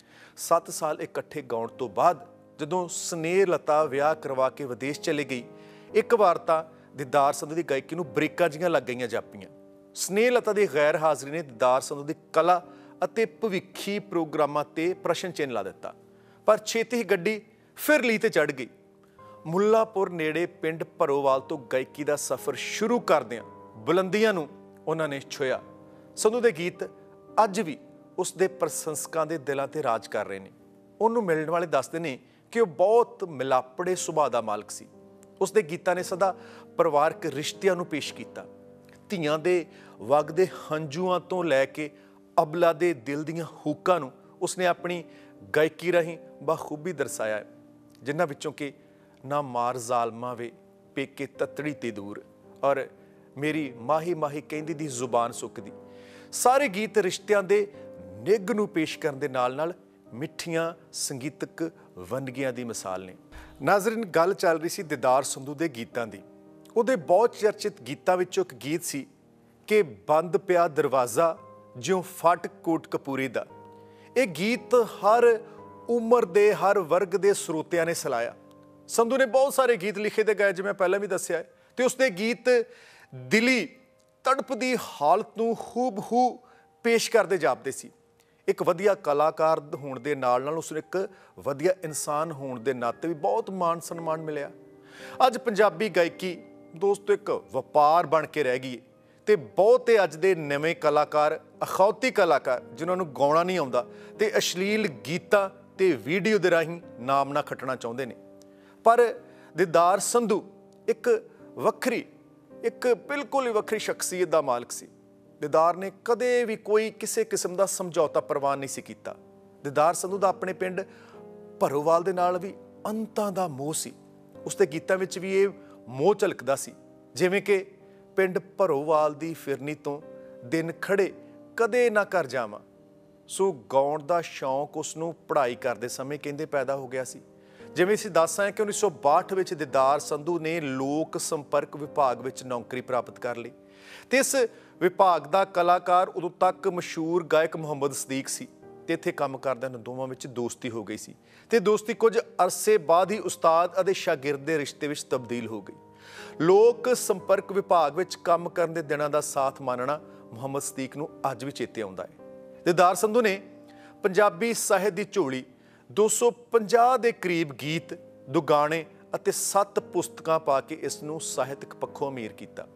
7 ਸਾਲ ਇਕੱਠੇ ਗਾਉਣ ਤੋਂ ਬਾਅਦ ਜਦੋਂ ਸਨੇਹਲਤਾ ਵਿਆਹ ਕਰਵਾ ਕੇ ਵਿਦੇਸ਼ ਚਲੇ ਗਈ, ਇੱਕ ਵਾਰ ਤਾਂ ਦੀਦਾਰ ਸੰਧੂ ਦੀ ਗਾਇਕੀ ਨੂੰ ਬ੍ਰੇਕਾਂ ਜਿਹੀਆਂ ਲੱਗ ਗਈਆਂ ਜਾਪੀਆਂ। ਸਨੇਹਲਤਾ ਦੀ ਗੈਰ ਹਾਜ਼ਰੀ ਨੇ ਦੀਦਾਰ ਸੰਧੂ ਦੀ ਕਲਾ ਅਤੇ ਭਵਿੱਖੀ ਪ੍ਰੋਗਰਾਮਾਂ ਤੇ ਪ੍ਰਸ਼ਨ ਚਿੰਨ੍ਹ ਲਾ ਦਿੱਤਾ। ਪਰ ਛੇਤੀ ਹੀ ਗੱਡੀ ਫਿਰ ਲੀਹ ਤੇ ਚੜ੍ਹ ਗਈ। ਮੁੱਲਾਪੁਰ ਨੇੜੇ ਪਿੰਡ ਭਰੋਵਾਲ ਤੋਂ ਗਾਇਕੀ ਦਾ ਸਫ਼ਰ ਸ਼ੁਰੂ ਕਰਦਿਆਂ ਬੁਲੰਦੀਆਂ ਨੂੰ ਉਹਨਾਂ ਨੇ ਛੁਹਿਆ। ਸੰਧੂ ਦੇ ਗੀਤ ਅੱਜ ਵੀ ਉਸ ਦੇ ਪ੍ਰਸ਼ੰਸਕਾਂ ਦੇ ਦਿਲਾਂ ਤੇ ਰਾਜ ਕਰ ਰਹੇ ਨੇ। ਉਹਨੂੰ ਮਿਲਣ ਵਾਲੇ ਦੱਸਦੇ ਨੇ ਕਿ ਉਹ ਬਹੁਤ ਮਿਲਾਪੜੇ ਸੁਭਾਅ ਦਾ ਮਾਲਕ ਸੀ। ਉਸ ਦੇ ਗੀਤਾਂ ਨੇ ਸਦਾ ਪਰਿਵਾਰਕ ਰਿਸ਼ਤਿਆਂ ਨੂੰ ਪੇਸ਼ ਕੀਤਾ। ਧੀਆਂ ਦੇ ਵਗਦੇ ਹੰਝੂਆਂ ਤੋਂ ਲੈ ਕੇ ਅਬਲਾ ਦੇ ਦਿਲ ਦੀਆਂ ਹੂਕਾਂ ਨੂੰ ਉਸਨੇ ਆਪਣੀ ਗਾਇਕੀ ਰਾਹੀਂ ਬਾਖੂਬੀ ਦਰਸਾਇਆ ਹੈ, ਜਿਨ੍ਹਾਂ ਵਿੱਚੋਂ ਕਿ ਨਾ ਮਾਰ ਜ਼ਾਲਮਾ ਵੇ ਪੇਕੇ ਤਤੜੀ ਤੇ ਦੂਰ ਔਰ ਮੇਰੀ ਮਾਹੀ ਮਾਹੀ ਕਹਿੰਦੀ ਦੀ ਜ਼ੁਬਾਨ ਸੁੱਕਦੀ, ਸਾਰੇ ਗੀਤ ਰਿਸ਼ਤਿਆਂ ਦੇ ਨਿੱਘ ਨੂੰ ਪੇਸ਼ ਕਰਨ ਦੇ ਨਾਲ ਨਾਲ ਮਿੱਠੀਆਂ ਸੰਗੀਤਕ ਵੰਨਗੀਆਂ ਦੀ ਮਿਸਾਲ ਨੇ। ਨਾਜ਼ਰੀਨ, ਗੱਲ ਚੱਲ ਰਹੀ ਸੀ ਦੀਦਾਰ ਸੰਧੂ ਦੇ ਗੀਤਾਂ ਦੀ। ਉਹਦੇ ਬਹੁਤ ਚਰਚਿਤ ਗੀਤਾਂ ਵਿੱਚੋਂ ਇੱਕ ਗੀਤ ਸੀ ਕਿ ਬੰਦ ਪਿਆ ਦਰਵਾਜ਼ਾ ਜਿਉਂ ਫਟ ਕੋਟ ਕਪੂਰੀ ਦਾ। ਇਹ ਗੀਤ ਹਰ ਉਮਰ ਦੇ ਹਰ ਵਰਗ ਦੇ ਸਰੋਤਿਆਂ ਨੇ ਸਲਾਇਆ। ਸੰਧੂ ਨੇ ਬਹੁਤ ਸਾਰੇ ਗੀਤ ਲਿਖੇ ਤੇ ਗਾਏ, ਜਿਵੇਂ ਪਹਿਲਾਂ ਵੀ ਦੱਸਿਆ ਹੈ, ਤੇ ਉਸਦੇ ਗੀਤ ਦਿਲੀ ਤੜਪਦੀ ਹਾਲਤ ਨੂੰ ਹੂਬਹੂ ਪੇਸ਼ ਕਰਦੇ ਜਾਪਦੇ ਸੀ। ਇੱਕ ਵਧੀਆ ਕਲਾਕਾਰ ਹੋਣ ਦੇ ਨਾਲ ਨਾਲ ਉਸਨੂੰ ਇੱਕ ਵਧੀਆ ਇਨਸਾਨ ਹੋਣ ਦੇ ਨਾਤੇ ਵੀ ਬਹੁਤ ਮਾਣ ਸਨਮਾਨ ਮਿਲਿਆ। ਅੱਜ ਪੰਜਾਬੀ ਗਾਇਕੀ ਦੋਸਤੋ ਇੱਕ ਵਪਾਰ ਬਣ ਕੇ ਰਹਿ ਗਈ ਤੇ ਬਹੁਤੇ ਅੱਜ ਦੇ ਨਵੇਂ ਕਲਾਕਾਰ, ਅਖੌਤੀ ਕਲਾਕਾਰ ਜਿਨ੍ਹਾਂ ਨੂੰ ਗਾਉਣਾ ਨਹੀਂ ਆਉਂਦਾ ਤੇ ਅਸ਼ਲੀਲ ਗੀਤਾਂ ਤੇ ਵੀਡੀਓ ਦੇ ਰਾਹੀਂ ਨਾਮਣਾ ਖੱਟਣਾ ਚਾਹੁੰਦੇ ਨੇ। ਪਰ ਦੀਦਾਰ ਸੰਧੂ ਇੱਕ ਬਿਲਕੁਲ ਹੀ ਵੱਖਰੀ ਸ਼ਖਸੀਅਤ ਦਾ ਮਾਲਕ ਸੀ। ਦੀਦਾਰ ਨੇ ਕਦੇ ਵੀ ਕੋਈ ਕਿਸੇ ਕਿਸਮ ਦਾ ਸਮਝੌਤਾ ਪ੍ਰਵਾਨ ਨਹੀਂ ਸੀ ਕੀਤਾ। ਦੀਦਾਰ ਸੰਧੂ ਦਾ ਆਪਣੇ ਪਿੰਡ ਭਰੋਵਾਲ ਦੇ ਨਾਲ ਵੀ ਅੰਤਾਂ ਦਾ ਮੋਹ ਸੀ। ਉਸਦੇ ਗੀਤਾਂ ਵਿੱਚ ਵੀ ਇਹ ਮੋਹ ਝਲਕਦਾ ਸੀ, ਜਿਵੇਂ ਕਿ ਪਿੰਡ ਭਰੋਵਾਲ ਦੀ ਫਿਰਨੀ ਤੋਂ ਦਿਨ ਖੜੇ ਕਦੇ ਨਾ ਕਰ ਜਾਵਾਂ। ਸੋ ਗਾਉਣ ਦਾ ਸ਼ੌਂਕ ਉਸਨੂੰ ਪੜ੍ਹਾਈ ਕਰਦੇ ਸਮੇਂ ਕਹਿੰਦੇ ਪੈਦਾ ਹੋ ਗਿਆ ਸੀ। ਜਿਵੇਂ ਅਸੀਂ ਦੱਸ ਆਏ ਕਿ 1962 ਵਿੱਚ ਦੀਦਾਰ ਸੰਧੂ ਨੇ ਲੋਕ ਸੰਪਰਕ ਵਿਭਾਗ ਵਿੱਚ ਨੌਕਰੀ ਪ੍ਰਾਪਤ ਕਰ ਲਈ ਤੇ ਇਸ ਵਿਭਾਗ ਦਾ ਕਲਾਕਾਰ ਉਦੋਂ ਤੱਕ ਮਸ਼ਹੂਰ ਗਾਇਕ ਮੁਹੰਮਦ ਸਦੀਕ ਸੀ ਤੇ ਇੱਥੇ ਕੰਮ ਕਰਦਿਆਂ ਦੋਵਾਂ ਵਿੱਚ ਦੋਸਤੀ ਹੋ ਗਈ ਸੀ ਤੇ ਦੋਸਤੀ ਕੁਝ ਅਰਸੇ ਬਾਅਦ ਹੀ ਉਸਤਾਦ ਅਤੇ ਸ਼ਾਗਿਰਦ ਦੇ ਰਿਸ਼ਤੇ ਵਿੱਚ ਤਬਦੀਲ ਹੋ ਗਈ। ਲੋਕ ਸੰਪਰਕ ਵਿਭਾਗ ਵਿੱਚ ਕੰਮ ਕਰਨ ਦੇ ਦਿਨਾਂ ਦਾ ਸਾਥ ਮਾਨਣਾ ਮੁਹੰਮਦ ਸਦੀਕ ਨੂੰ ਅੱਜ ਵੀ ਚੇਤੇ ਆਉਂਦਾ ਹੈ। ਦੀਦਾਰ ਸੰਧੂ ਨੇ ਪੰਜਾਬੀ ਸਾਹਿਤ ਦੀ ਝੋਲੀ 250 ਦੇ ਕਰੀਬ ਗੀਤ, ਦੁਗਾਣੇ ਅਤੇ 7 ਪੁਸਤਕਾਂ ਪਾ ਕੇ ਇਸ ਨੂੰ ਸਾਹਿਤਕ ਪੱਖੋਂ ਅਮੀਰ ਕੀਤਾ।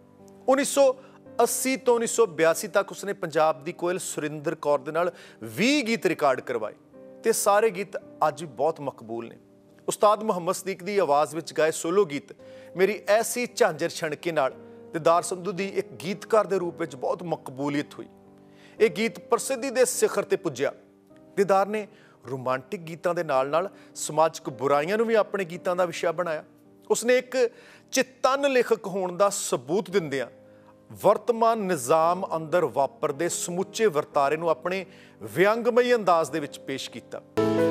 1980 ਤੋਂ 1982 ਤੱਕ ਉਸਨੇ ਪੰਜਾਬ ਦੀ ਕੋਇਲ ਸੁਰਿੰਦਰ ਕੌਰ ਦੇ ਨਾਲ 20 ਗੀਤ ਰਿਕਾਰਡ ਕਰਵਾਏ ਤੇ ਸਾਰੇ ਗੀਤ ਅੱਜ ਵੀ ਬਹੁਤ ਮਕਬੂਲ ਨੇ। ਉਸਤਾਦ ਮੁਹੰਮਦ ਸਦੀਕ ਦੀ ਆਵਾਜ਼ ਵਿੱਚ ਗਾਏ ਸੋਲੋ ਗੀਤ ਮੇਰੀ ਐਸੀ ਝਾਂਜਰ ਛਣਕੇ ਨਾਲ दिदार संधू की एक गीतकार के रूप में बहुत मकबूलीयत हुई। ये गीत प्रसिद्धि के सिखर ते पुज्या। दिदार ने रोमांटिक गीतों के नाल नाल समाजिक बुराइयां नूं भी अपने गीतों का विषय बनाया। उसने एक चित्तन लेखक होने का सबूत दिंदियां वर्तमान निज़ाम अंदर वापरदे समुचे वरतारे नूं अपने व्यंगमई अंदाज दे विच पेश किया।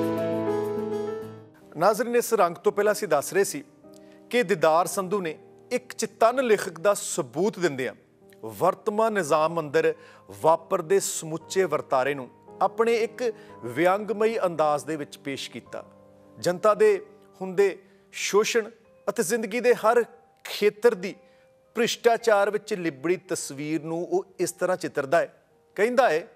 नाज़रीन, इस रंग तो पहला असीं दस रहे सी कि दिदार संधू ने एक चित्तन लेखक का सबूत दिंदियां वर्तमान निज़ाम अंदर वापरदे समुचे वरतारे नूं अपने एक व्यंगमई अंदाज दे विच पेश किया। जनता दे हुंदे शोषण ਅਤੇ ਜ਼ਿੰਦਗੀ ਦੇ हर ਖੇਤਰ ਦੀ ਭ੍ਰਿਸ਼ਟਾਚਾਰ ਵਿੱਚ ਲਿਬੜੀ ਤਸਵੀਰ ਨੂੰ ਉਹ ਇਸ ਤਰ੍ਹਾਂ ਚਿੱਤਰਦਾ ਹੈ। ਕਹਿੰਦਾ ਹੈ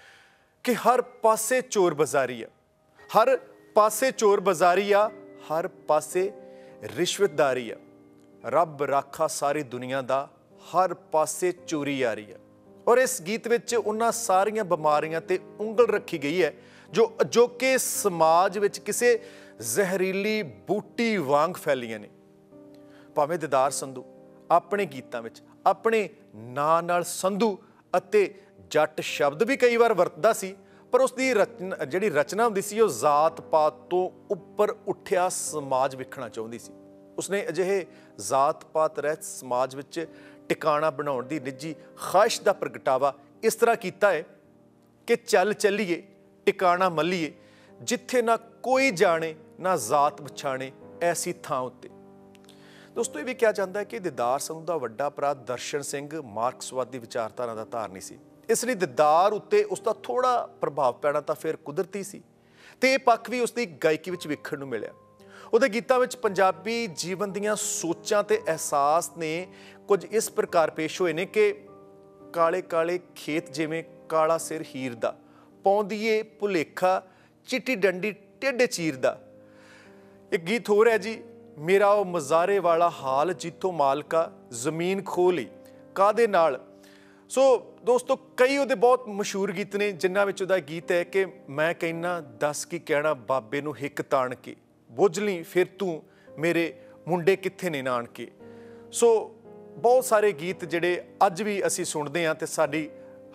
ਕਿ ਹਰ ਪਾਸੇ ਚੋਰ ਬਾਜ਼ਾਰੀ ਆ, ਹਰ ਪਾਸੇ ਚੋਰ ਬਾਜ਼ਾਰੀ ਆ, ਹਰ ਪਾਸੇ ਰਿਸ਼ਵਤਦਾਰੀ ਆ, ਰੱਬ ਰਾਖਾ ਸਾਰੀ ਦੁਨੀਆ ਦਾ, ਹਰ ਪਾਸੇ ਚੋਰੀ ਆ ਰਹੀ ਆ। ਔਰ ਇਸ ਗੀਤ ਵਿੱਚ ਉਹਨਾਂ ਸਾਰੀਆਂ ਬਿਮਾਰੀਆਂ ਤੇ ਉਂਗਲ ਰੱਖੀ ਗਈ ਹੈ ਜੋ ਅਜੋਕੇ ਸਮਾਜ ਵਿੱਚ ਕਿਸੇ ਜ਼ਹਿਰੀਲੀ ਬੂਟੀ ਵਾਂਗ ਫੈਲੀਆਂ ਨੇ। ਭਾਵੇਂ ਦਿਦਾਰ ਸੰਧੂ ਆਪਣੇ ਗੀਤਾਂ ਵਿੱਚ ਆਪਣੇ ਨਾਂ ਨਾਲ ਸੰਧੂ ਅਤੇ ਜੱਟ ਸ਼ਬਦ ਵੀ ਕਈ ਵਾਰ ਵਰਤਦਾ ਸੀ, ਪਰ ਉਸ ਦੀ ਜਿਹੜੀ ਰਚਨਾ ਹੁੰਦੀ ਸੀ ਉਹ ਜ਼ਾਤ ਪਾਤ ਤੋਂ ਉੱਪਰ ਉੱਠਿਆ ਸਮਾਜ ਵੇਖਣਾ ਚਾਹੁੰਦੀ ਸੀ। ਉਸਨੇ ਅਜਿਹੇ ਜ਼ਾਤ ਪਾਤ ਰਹਿਤ ਸਮਾਜ ਵਿੱਚ ਟਿਕਾਣਾ ਬਣਾਉਣ ਦੀ ਨਿੱਜੀ ਖਾਹਿਸ਼ ਦਾ ਪ੍ਰਗਟਾਵਾ ਇਸ ਤਰ੍ਹਾਂ ਕੀਤਾ ਹੈ ਕਿ ਚੱਲ ਚੱਲੀਏ ਟਿਕਾਣਾ ਮੱਲੀਏ, ਜਿੱਥੇ ਨਾ ਕੋਈ ਜਾਣੇ ਨਾ ਜ਼ਾਤ ਪਛਾਣੇ, ਐਸੀ ਥਾਂ ਉੱਤੇ। ਦੋਸਤੋ, ਇਹ ਵੀ ਕਿਹਾ ਜਾਂਦਾ ਹੈ ਕਿ ਦਿਦਾਰ ਸੰਧੂ ਦਾ ਵੱਡਾ ਭਰਾ ਦਰਸ਼ਨ ਸਿੰਘ ਮਾਰਕਸਵਾਦੀ ਵਿਚਾਰਧਾਰਾ ਦਾ ਧਾਰਨੀ ਸੀ। ਇਸ ਲਈ ਦਿਦਾਰ ਉੱਤੇ ਉਸ ਦਾ ਥੋੜਾ ਪ੍ਰਭਾਵ ਪੈਣਾ ਤਾਂ ਫਿਰ ਕੁਦਰਤੀ ਸੀ, ਤੇ ਇਹ ਪੱਖ ਵੀ ਉਸ ਦੀ ਗਾਇਕੀ ਵਿੱਚ ਵੇਖਣ ਨੂੰ ਮਿਲਿਆ। ਉਹਦੇ ਗੀਤਾਂ ਵਿੱਚ ਪੰਜਾਬੀ ਜੀਵਨ ਦੀਆਂ ਸੋਚਾਂ ਤੇ ਅਹਿਸਾਸ ਨੇ ਕੁਝ ਇਸ ਪ੍ਰਕਾਰ ਪੇਸ਼ ਹੋਏ ਨੇ ਕਿ ਕਾਲੇ ਕਾਲੇ ਖੇਤ ਜਿਵੇਂ ਕਾਲਾ ਸਿਰ ਹੀਰ ਦਾ, ਪਾਉਂਦੀਏ ਭੁਲੇਖਾ ਚਿੱਟੀ ਡੰਡੀ ਟੇਢੇ ਚੀਰ ਦਾ। ਇੱਕ ਗੀਤ ਹੋਰ ਹੈ ਜੀ, ਮੇਰਾ ਉਹ ਮਜ਼ਾਰੇ ਵਾਲਾ ਹਾਲ ਜਿੱਥੋਂ ਮਾਲਕਾ ਜ਼ਮੀਨ ਖੋਹ ਲਈ ਕਾਹਦੇ ਨਾਲ। ਸੋ ਦੋਸਤੋ, ਕਈ ਉਹਦੇ ਬਹੁਤ ਮਸ਼ਹੂਰ ਗੀਤ ਨੇ, ਜਿਨ੍ਹਾਂ ਵਿੱਚ ਉਹਦਾ ਗੀਤ ਹੈ ਕਿ ਮੈਂ ਕਹਿਣਾ ਦੱਸ ਕੀ ਕਹਿਣਾ ਬਾਬੇ ਨੂੰ ਹਿੱਕ ਤਾਣ ਕੇ, ਬੁੱਝ ਲਈ ਫਿਰ ਤੂੰ ਮੇਰੇ ਮੁੰਡੇ ਕਿੱਥੇ ਨੇ ਨਾਨਕੇ। ਸੋ ਬਹੁਤ ਸਾਰੇ ਗੀਤ ਜਿਹੜੇ ਅੱਜ ਵੀ ਅਸੀਂ ਸੁਣਦੇ ਹਾਂ ਤੇ ਸਾਡੀ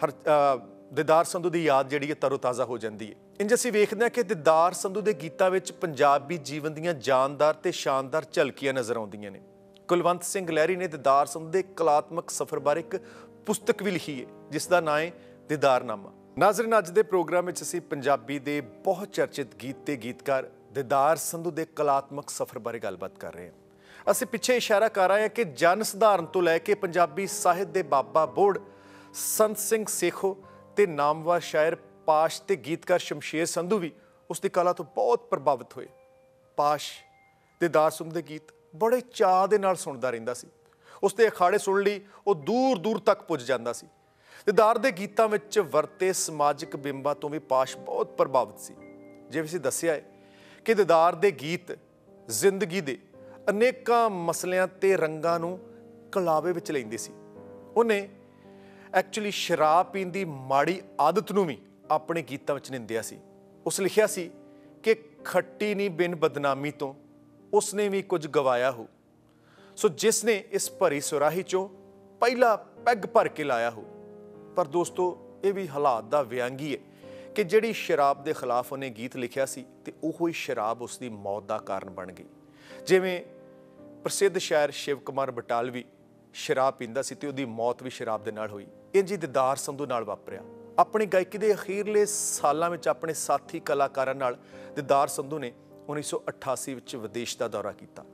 ਦਿਦਾਰ ਸੰਧੂ ਦੀ ਯਾਦ ਜਿਹੜੀ ਹੈ ਤਰੋ-ਤਾਜ਼ਾ ਹੋ ਜਾਂਦੀ ਹੈ। ਇੰਝ ਅਸੀਂ ਵੇਖਦੇ ਹਾਂ ਕਿ ਦਿਦਾਰ ਸੰਧੂ ਦੇ ਗੀਤਾਂ ਵਿੱਚ ਪੰਜਾਬੀ ਜੀਵਨ ਦੀਆਂ ਜਾਨਦਾਰ ਤੇ ਸ਼ਾਨਦਾਰ ਝਲਕੀਆਂ ਨਜ਼ਰ ਆਉਂਦੀਆਂ ਨੇ। ਕੁਲਵੰਤ ਸਿੰਘ ਲਹਿਰੀ ਨੇ ਦਿਦਾਰ ਸੰਧੂ ਦੇ ਕਲਾਤਮਕ ਸਫ਼ਰ ਬਾਰੇ ਇੱਕ ਪੁਸਤਕ ਵੀ ਲਿਖੀ ਹੈ ਜਿਸ ਦਾ ਨਾਂ ਹੈ ਦਿਦਾਰਨਾਮਾ। ਨਾਜ਼ਰੀਨ, ਅੱਜ ਦੇ ਪ੍ਰੋਗਰਾਮ ਵਿੱਚ ਅਸੀਂ ਪੰਜਾਬੀ ਦੇ ਬਹੁਤ ਚਰਚਿਤ ਗੀਤ ਤੇ ਗੀਤਕਾਰ ਦਿਦਾਰ ਸੰਧੂ ਦੇ ਕਲਾਤਮਕ ਸਫ਼ਰ ਬਾਰੇ ਗੱਲਬਾਤ ਕਰ ਰਹੇ ਹਾਂ। ਅਸੀਂ ਪਿੱਛੇ ਇਸ਼ਾਰਾ ਕਰ ਰਹੇ ਹਾਂ ਕਿ ਜਨ ਸਧਾਰਨ ਤੋਂ ਲੈ ਕੇ ਪੰਜਾਬੀ ਸਾਹਿਤ ਦੇ ਬਾਬਾ ਬੋੜ ਸੰਤ ਸਿੰਘ ਸੇਖੋਂ ਤੇ ਨਾਮਵਰ ਸ਼ਾਇਰ ਪਾਸ਼ ਤੇ ਗੀਤਕਾਰ ਸ਼ਮਸ਼ੇਰ ਸੰਧੂ ਵੀ ਉਸ ਦੀ ਕਲਾ ਤੋਂ ਬਹੁਤ ਪ੍ਰਭਾਵਿਤ ਹੋਏ। ਪਾਸ਼ ਦਿਦਾਰ ਸੰਧੂ ਦੇ ਗੀਤ ਬੜੇ ਚਾਅ ਦੇ ਨਾਲ ਸੁਣਦਾ ਰਹਿੰਦਾ ਸੀ। ਉਸ ਦੇ ਅਖਾੜੇ ਸੁਣ ਲਈ ਉਹ ਦੂਰ ਦੂਰ ਤੱਕ ਪੁੱਜ ਜਾਂਦਾ ਸੀ। ਦਿਦਾਰ ਦੇ ਗੀਤਾਂ ਵਿੱਚ ਵਰਤੇ ਸਮਾਜਿਕ ਬਿੰਬਾਂ ਤੋਂ ਵੀ ਪਾਸ਼ ਬਹੁਤ ਪ੍ਰਭਾਵਿਤ ਸੀ। ਜਿਵੇਂ ਅਸੀਂ ਦੱਸਿਆ ਹੈ ਕਿ ਦਿਦਾਰ ਦੇ ਗੀਤ ਜ਼ਿੰਦਗੀ ਦੇ ਅਨੇਕਾਂ ਮਸਲਿਆਂ ਤੇ ਰੰਗਾਂ ਨੂੰ ਕਲਾਵੇ ਵਿੱਚ ਲੈਂਦੇ ਸੀ। ਉਹਨੇ ਐਕਚੁਅਲੀ ਸ਼ਰਾਬ ਪੀਣ ਦੀ ਮਾੜੀ ਆਦਤ ਨੂੰ ਵੀ ਆਪਣੇ ਗੀਤਾਂ ਵਿੱਚ ਨਿੰਦਿਆ ਸੀ। ਉਸ ਲਿਖਿਆ ਸੀ ਕਿ ਖੱਟੀ ਨਹੀਂ ਬਿਨ ਬਦਨਾਮੀ ਤੋਂ ਉਸਨੇ ਵੀ ਕੁਝ ਗਵਾਇਆ ਹੋ, ਸੋ ਜਿਸ ਨੇ ਇਸ ਭਰੀ ਸੁਰਾਹੀ ਚੋਂ ਪਹਿਲਾ ਪੈਗ ਭਰ ਕੇ ਲਾਇਆ ਹੋ। ਪਰ ਦੋਸਤੋ, ਇਹ ਵੀ ਹਾਲਾਤ ਦਾ ਵਿਅੰਗੀ ਹੈ ਕਿ ਜਿਹੜੀ ਸ਼ਰਾਬ ਦੇ ਖਿਲਾਫ ਉਹਨੇ ਗੀਤ ਲਿਖਿਆ ਸੀ ਤੇ ਉਹੀ ਸ਼ਰਾਬ ਉਸ ਦੀ ਮੌਤ ਦਾ ਕਾਰਨ ਬਣ ਗਈ। ਜਿਵੇਂ ਪ੍ਰਸਿੱਧ ਸ਼ਾਇਰ ਸ਼ਿਵ ਕੁਮਾਰ ਬਟਾਲਵੀ ਸ਼ਰਾਬ ਪੀਂਦਾ ਸੀ ਤੇ ਉਹਦੀ ਮੌਤ ਵੀ ਸ਼ਰਾਬ ਦੇ ਨਾਲ ਹੋਈ। ਇੰਝ ਹੀ ਦਿਦਾਰ ਸੰਧੂ ਨਾਲ ਵਾਪਰਿਆ। ਆਪਣੀ ਗਾਇਕੀ ਦੇ ਅਖੀਰਲੇ ਸਾਲਾਂ ਵਿੱਚ ਆਪਣੇ ਸਾਥੀ ਕਲਾਕਾਰਾਂ ਨਾਲ ਦਿਦਾਰ ਸੰਧੂ ਨੇ 1988 ਵਿੱਚ ਵਿਦੇਸ਼ ਦਾ ਦੌਰਾ ਕੀਤਾ।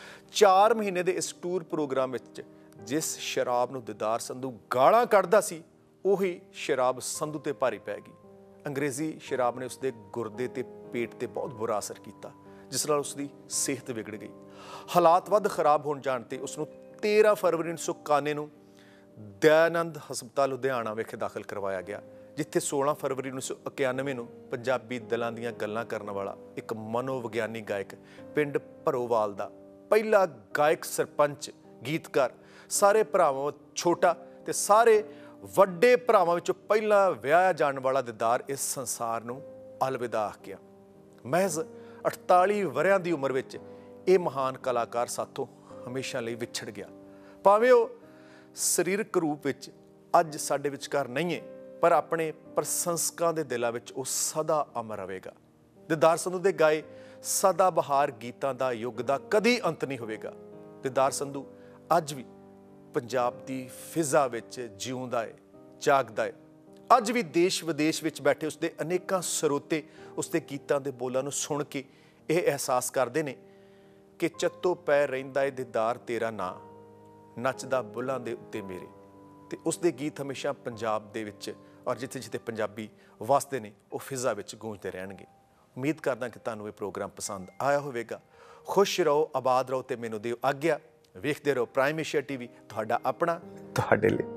4 ਮਹੀਨੇ ਦੇ ਇਸ ਟੂਰ ਪ੍ਰੋਗਰਾਮ ਵਿੱਚ ਜਿਸ ਸ਼ਰਾਬ ਨੂੰ ਦਿਦਾਰ ਸੰਧੂ ਗਾਲਾਂ ਕੱਢਦਾ ਸੀ, ਉਹੀ ਸ਼ਰਾਬ ਸੰਧੂ ਤੇ ਭਾਰੀ ਪੈ ਗਈ। ਅੰਗਰੇਜ਼ੀ ਸ਼ਰਾਬ ਨੇ ਉਸਦੇ ਗੁਰਦੇ ਤੇ ਪੇਟ ਤੇ ਬਹੁਤ ਬੁਰਾ ਅਸਰ ਕੀਤਾ, ਜਿਸ ਨਾਲ ਉਸਦੀ ਸਿਹਤ ਵਿਗੜ ਗਈ। ਹਾਲਾਤ ਵੱਧ ਖਰਾਬ ਹੋਣ ਜਾਣ ਤੇ ਉਸਨੂੰ 13 ਫਰਵਰੀ 1991 ਨੂੰ ਦਇਆਨੰਦ ਹਸਪਤਾਲ ਲੁਧਿਆਣਾ ਵਿਖੇ ਦਾਖਲ ਕਰਵਾਇਆ ਗਿਆ, ਜਿੱਥੇ 16 ਫਰਵਰੀ 1991 ਨੂੰ ਪੰਜਾਬੀ ਦਿਲਾਂ ਦੀਆਂ ਗੱਲਾਂ ਕਰਨ ਵਾਲਾ ਇੱਕ ਮਨੋਵਿਗਿਆਨੀ ਗਾਇਕ ਪਿੰਡ ਭਰੋਵਾਲ ਦਾ ਪਹਿਲਾ ਗਾਇਕ ਸਰਪੰਚ ਗੀਤਕਾਰ, ਸਾਰੇ ਭਰਾਵਾਂ ਛੋਟਾ ਤੇ ਸਾਰੇ ਵੱਡੇ ਭਰਾਵਾਂ ਵਿੱਚੋਂ ਪਹਿਲਾਂ ਵਿਆਹਿਆ ਜਾਣ ਵਾਲਾ ਦਿਦਾਰ ਇਸ ਸੰਸਾਰ ਨੂੰ ਅਲਵਿਦਾ ਆਖ ਗਿਆ। ਮਹਿਜ਼ 48 ਵਰ੍ਹਿਆਂ ਦੀ ਉਮਰ ਵਿੱਚ ਇਹ ਮਹਾਨ ਕਲਾਕਾਰ ਸਾਥੋਂ ਹਮੇਸ਼ਾ ਲਈ ਵਿਛੜ ਗਿਆ। ਭਾਵੇਂ ਉਹ ਸਰੀਰਕ ਰੂਪ ਵਿੱਚ ਅੱਜ ਸਾਡੇ ਵਿਚਕਾਰ ਨਹੀਂ ਹੈ, ਪਰ ਆਪਣੇ ਪ੍ਰਸ਼ੰਸਕਾਂ ਦੇ ਦਿਲਾਂ ਵਿੱਚ ਉਹ ਸਦਾ ਅਮਰ ਰਹੇਗਾ। ਦਿਦਾਰ ਸੰਧੂ ਦੇ ਗਾਏ ਸਦਾ ਬਹਾਰ ਗੀਤਾਂ ਦਾ ਯੁੱਗ ਦਾ ਕਦੀ ਅੰਤ ਨਹੀਂ ਹੋਵੇਗਾ। ਦਿਦਾਰ ਸੰਧੂ ਅੱਜ ਵੀ ਪੰਜਾਬ ਦੀ ਫਿਜ਼ਾ ਵਿੱਚ ਜਿਉਂਦਾ ਹੈ, ਜਾਗਦਾ ਹੈ। ਅੱਜ ਵੀ ਦੇਸ਼ ਵਿਦੇਸ਼ ਵਿੱਚ ਬੈਠੇ ਉਸਦੇ ਅਨੇਕਾਂ ਸਰੋਤੇ ਉਸਦੇ ਗੀਤਾਂ ਦੇ ਬੋਲਾਂ ਨੂੰ ਸੁਣ ਕੇ ਇਹ ਅਹਿਸਾਸ ਕਰਦੇ ਨੇ ਕਿ ਚੱਤੋ ਪੈ ਰਹਿੰਦਾ ਏ ਦਿਦਾਰ ਤੇਰਾ ਨਾਂ, ਨੱਚਦਾ ਬੁੱਲਾਂ ਦੇ ਉੱਤੇ ਮੇਰੇ। ਤੇ ਉਸਦੇ ਗੀਤ ਹਮੇਸ਼ਾ ਪੰਜਾਬ ਦੇ ਵਿੱਚ ਔਰ ਜਿੱਥੇ ਜਿੱਥੇ ਪੰਜਾਬੀ ਵਸਦੇ ਨੇ ਉਹ ਫਿਜ਼ਾ ਵਿੱਚ ਗੂੰਜਦੇ ਰਹਿਣਗੇ। ਉਮੀਦ ਕਰਦਾ ਕਿ ਤੁਹਾਨੂੰ ਇਹ ਪ੍ਰੋਗਰਾਮ ਪਸੰਦ ਆਇਆ ਹੋਵੇਗਾ। ਖੁਸ਼ ਰਹੋ, ਆਬਾਦ ਰਹੋ ਤੇ ਮੈਨੂੰ ਦਿਓ ਆਗਿਆ। ਵੇਖਦੇ ਰਹੋ ਪ੍ਰਾਈਮ ਏਸ਼ੀਆ ਟੀਵੀ, ਤੁਹਾਡਾ ਆਪਣਾ, ਤੁਹਾਡੇ ਲਈ।